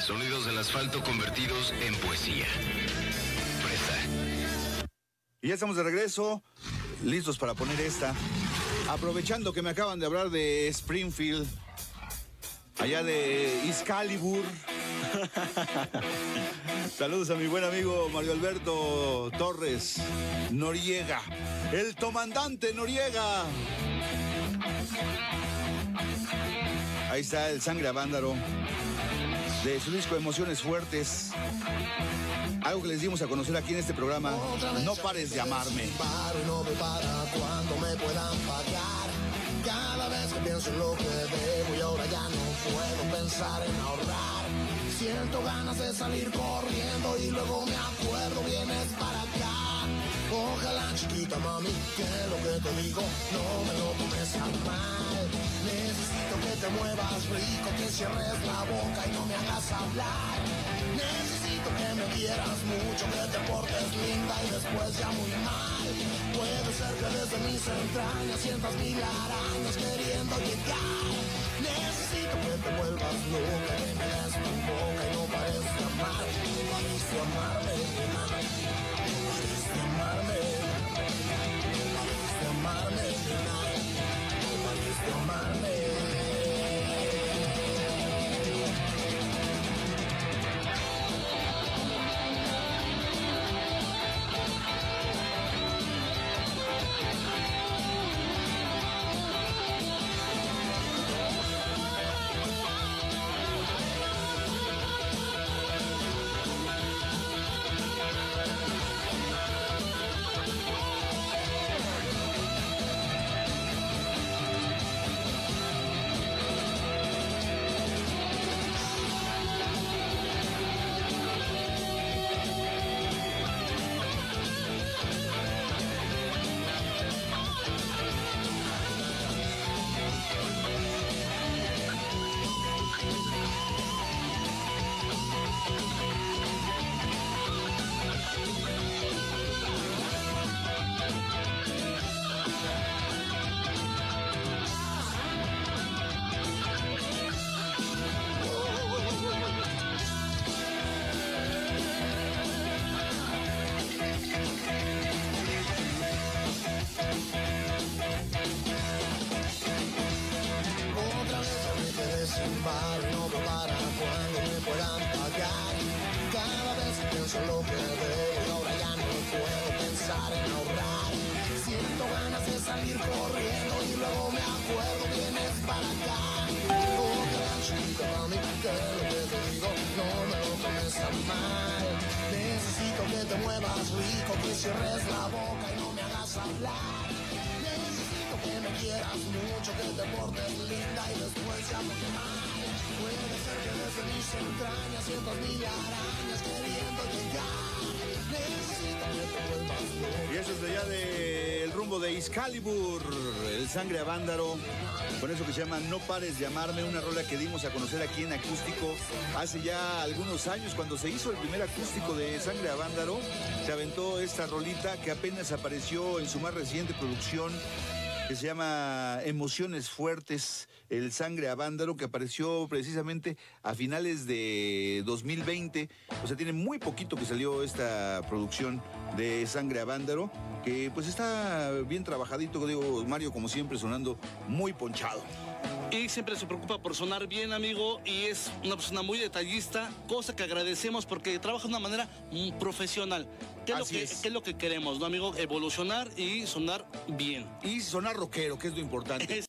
Sonidos del asfalto convertidos en poesía. Presta. Y ya estamos de regreso, listos para poner esta. Aprovechando que me acaban de hablar de Springfield, allá de Excalibur. Saludos a mi buen amigo Mario Alberto Torres Noriega, el comandante Noriega. Ahí está el Sangre a Vándaro, de su disco Emociones Fuertes. Algo que les dimos a conocer aquí en este programa, No pares de amarme. No me para cuando me puedan pagar. Cada vez que pienso en lo que debo y ahora ya no puedo pensar en ahorrar. Siento ganas de salir corriendo y luego me acuerdo, vienes para acá. Ojalá, chiquita mami, que lo que te digo no me lo tomes a mal. Necesito que te muevas rico, que cierres la boca y no me hagas hablar. Necesito que me quieras mucho, que te portes linda y después ya muy mal. Puede ser que desde mis entrañas sientas mil arañas queriendo llegar. Necesito que te vuelvas loca, que me des tu boca y no pares de amar. No pares de amarme, no pares de amarme, no pares de amarme, no pares de amarme. No me para cuando me puedan pagar. Cada vez que pienso en lo que debo y ahora ya no puedo pensar en ahorrar. Siento ganas de salir corriendo y luego me acuerdo, vienes para acá. Oh, gran chica mami, que lo que te digo no me lo tomes a mal. Necesito que te muevas rico, que cierres la boca y no me hagas hablar. Necesito que me quieras mucho, que te portes linda y después ya muy mal. Puede ser que desde mis entrañas sientas mil arañas queriendo llegar. Necesito que te vuelvas loca. Y eso es de allá del rumbo de Excalibur, el Sangre a Vándaro, con eso que se llama No pares de amarme, una rola que dimos a conocer aquí en acústico hace ya algunos años, cuando se hizo el primer acústico de Sangre a Vándaro. Se aventó esta rolita que apenas apareció en su más reciente producción, que se llama Emociones Fuertes, el Sangre a Vándaro, que apareció precisamente a finales de 2020. O sea, tiene muy poquito que salió esta producción de Sangre a Vándaro, que pues está bien trabajadito, digo, Mario, como siempre, sonando muy ponchado. Y siempre se preocupa por sonar bien, amigo, y es una persona muy detallista, cosa que agradecemos porque trabaja de una manera profesional. ¿Qué es lo que queremos, no, amigo? Evolucionar y sonar bien. Y sonar rockero, que es lo importante.